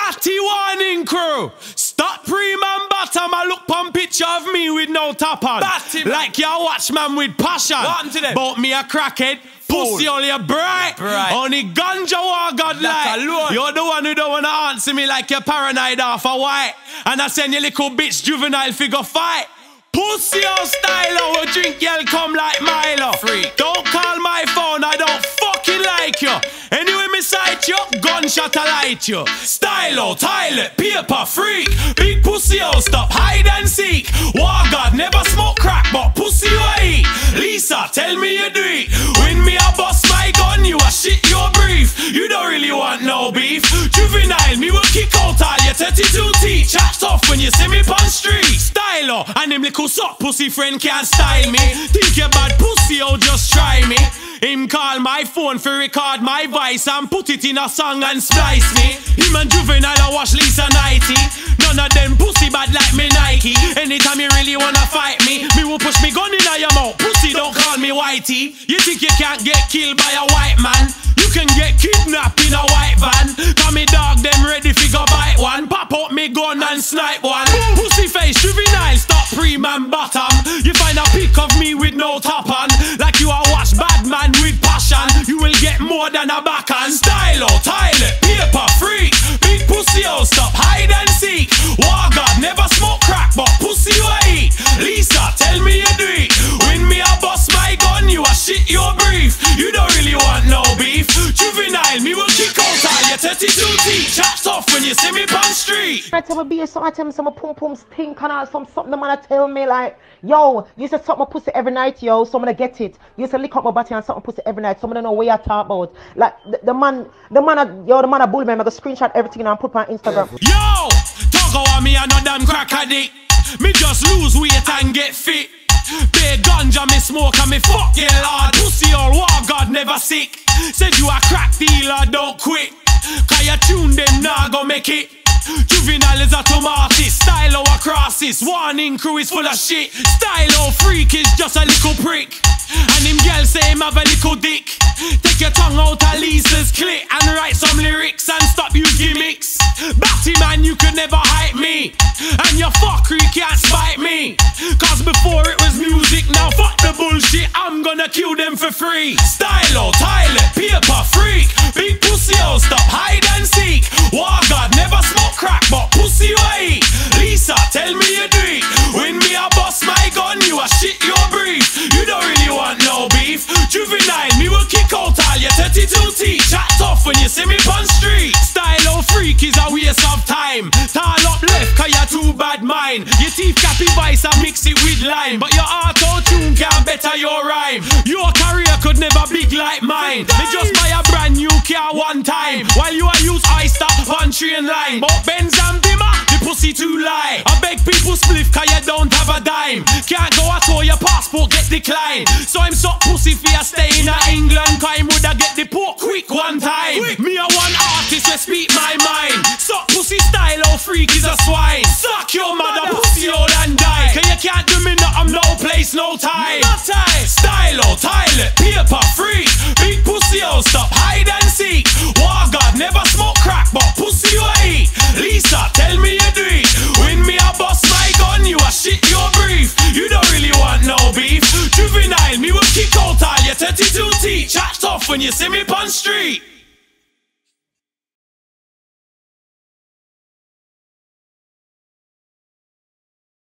Batty warning crew. Stop pre-man bottom and look pon picture of me with no top on. Batty, like you watch man with passion. But me a crackhead. Pussy only a bright. Only ganja war God like. You're the one who don't wanna answer me like you're paranoid off a white. And I send you little bitch juvenile figure fight. Pussy on style, I will drink y'all come like Milo. Freak. Don't call my phone, I don't fucking like you. Anyway, me sight you, gunshot I light you. Stylo, toilet, paper, freak. Big pussy, oh stop, hide and seek. War God, never smoke crack, but pussy you a eat. Lisa, tell me you do it. When me a bust my gun, you a shit your brief. You don't really want no beef. Juvenile, me will kick out all your 32 teeth. Chat tough when you see me pon street. Stylo, and them little suck pussy friend can't style me. Think you bad pussy, oh just try me. Him call my phone for record my voice and put it in a song and splice me. Him and Juvenile I wash Lisa 90. None of them pussy bad like me Nike. Anytime you really wanna fight me will push me gun in your mouth. Pussy don't call me whitey. You think you can't get killed by a white man? You can get kidnapped in a white van. Call me dog, them ready fi go bite one. Pop out me gun and snipe one. Pussy face, Juvenile, stop pre-man bottom. You find a pic of me with no top on. Like you a watch bad man with passion. You will get more than a backhand. Stylo, toilet, paper, freak. Big pussy, oh stop, hide and seek. War God, never smoke crack, but pussy you a eat. Lisa, tell me you do it. When me a bust my gun, you a shit your brief. You don't really want no beef. Juvenile, me will kick out all your 32 teeth. Chat off when you see me pon street. I tell me so I tell me some pum pum stink and all something the man tell me like, yo, you used to suck my pussy every night, yo, so I'm gonna get it. You used to lick up my body and suck my pussy every night, so I'm gonna know what you talk about. Like the man a bull man, I go screenshot everything and put on Instagram. Yo, talk about me and no damn crack addict. Me just lose weight and get fit. Big ganja me smoke and me fuck yeah lord. Pussy all war God never sick. Said you a crack dealer, don't quit. Cause you tune them nah go make it. Juvenile is a tomatis, Stylo a crosses. Warning crew is full of shit. Stylo freak is just a little prick. And him girl say him have a little dick. Take your tongue out of Lisa's clit and write some lyrics and stop you gimmicks. Batty man, you could never hype me. And your fuckery can't spite me. Cause before it was music, now fuck the bullshit, I'm gonna kill them for free. Stylo, toilet, paper, freak. Big pussy, oh stop, hide and seek. War God, never smoke crack, but pussy you a eat. Lisa, tell me you do it. When me a bust my gun, you a shit your brief. You don't really want no beef. Juvenile, me will kick out all your 32 teeth. Chat tough when you see me pon street. Stylo freak is a waste of time. Tall up left cause you're too bad mind. Your teeth copy vice and mix it with lime. But your auto-tune can't better your rhyme. Your career could never big like mine. Me just buy a brand new car one time, while you a use Oyster, Pantry and Line. But Benz and Bimmer, the pussy too lie. I beg people spliff cause you don't have a dime. Can't go at all, your passport get declined. So I'm suck pussy for you stay in England. Cause I'm woulda get the port quick one time. Me a one artist we speak my mind. Suck pussy Stylo freak is a swine. Suck your mother pussy old and die. Cause you can't do me nothing, no place, no time. Stylo, toilet, paper, freak. Big pussy oh stop, hide and seek. War God, never smoke crack, but pussy you a eat. Lisa, tell me you do it. When me a bust my gun, you a shit your brief. You don't really want no beef. Juvenile, me will kick out all your 32 teeth. Chat tough when you see me pon street.